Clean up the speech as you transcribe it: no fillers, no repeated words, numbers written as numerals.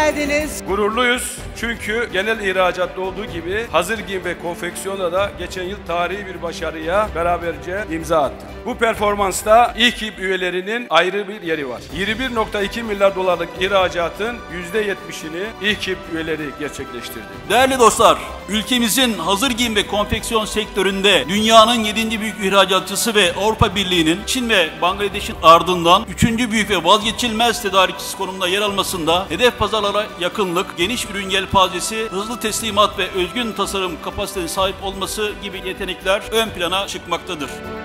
geldiniz. Gururluyuz çünkü genel ihracatta olduğu gibi hazır giyim ve konfeksiyonda da geçen yıl tarihi bir başarıya beraberce imza attık. Bu performansta İİKİP üyelerinin ayrı bir yeri var. 21,2 milyar dolarlık ihracatın %70'ini İİKİP üyeleri gerçekleştirdi. Değerli dostlar, ülkemizin hazır giyim ve konfeksiyon sektöründe dünyanın 7. büyük ihracatçısı ve Avrupa Birliği'nin Çin ve Bangladeş'in ardından 3. büyük ve vazgeçilmez tedarikçisi konumunda yer almasında hedef pazarlara yakınlık, geniş ürün yelpazesi, hızlı teslimat ve özgün tasarım kapasitesine sahip olması gibi yetenekler ön plana çıkmaktadır.